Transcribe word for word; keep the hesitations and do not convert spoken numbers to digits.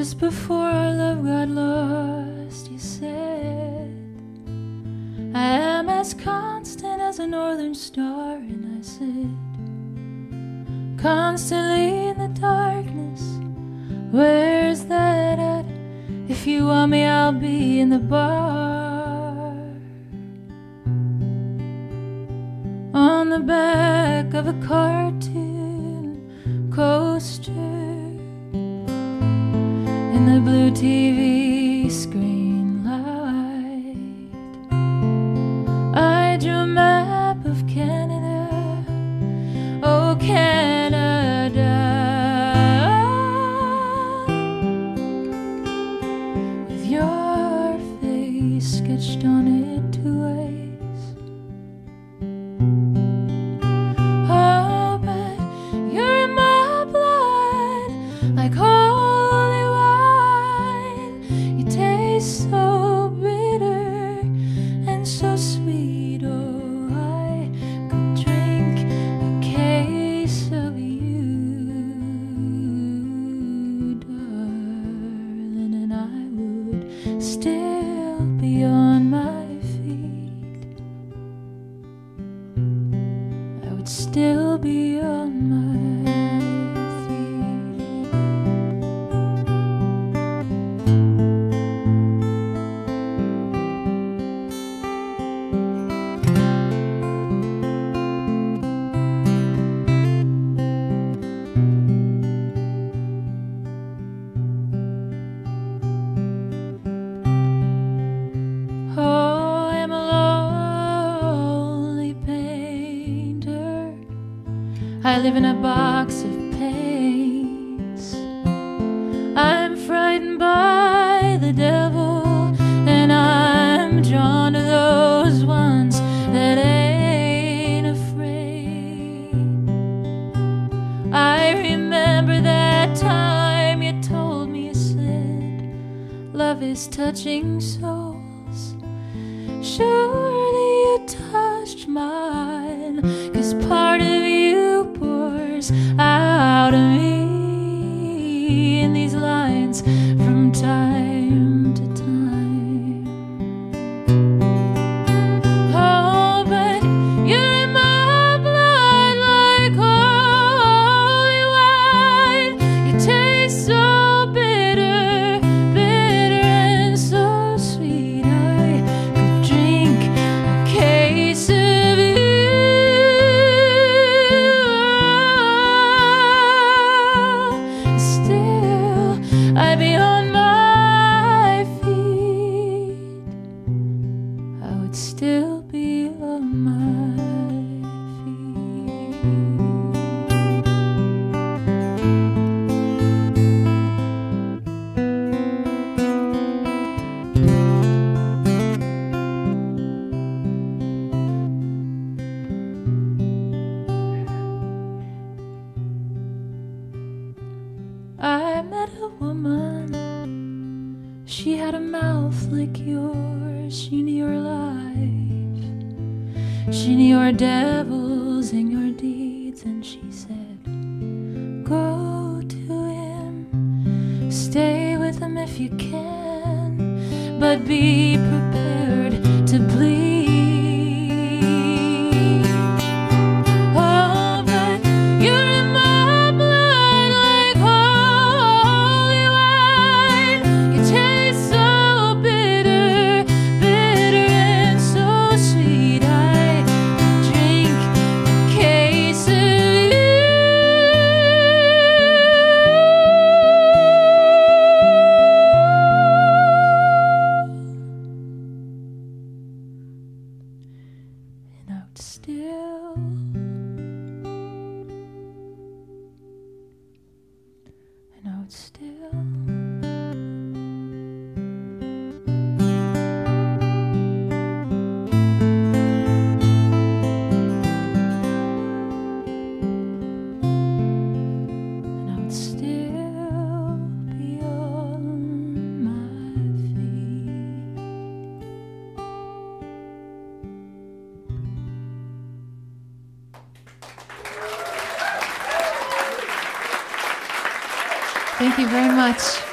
Just before our love got lost, you said, I am as constant as a northern star. And I said, constantly in the darkness, where's that at? If you want me, I'll be in the bar, on the back of a cartoon coaster, in the blue T V screen light. I drew a map of Canada, oh Canada, with your face sketched on it two ways. Oh, but you're in my blood like holy wine. You taste so bitter and so sweet. Oh, I could drink a case of you, darling, and I would still be on my feet. I would still be on my I live in a box of paints. I'm frightened by the devil, and I'm drawn to those ones that ain't afraid. I remember that time you told me, you said, love is touching souls. Surely you touched mine, 'cause part of you pours out of me in these lines from time to time. Oh, but you're in my blood like holy wine. You taste so bitter, bitter and so sweet. I could drink a case of I'd be on my feet. I would still be on my feet. I met a woman, she had a mouth like yours. She knew your life, she knew your devils and your deeds. And she said, go to him, stay with him if you can, but be prepared to bleed. Oh, but you're in my still, and I would still, and I would still be on my feet. Thank you very much.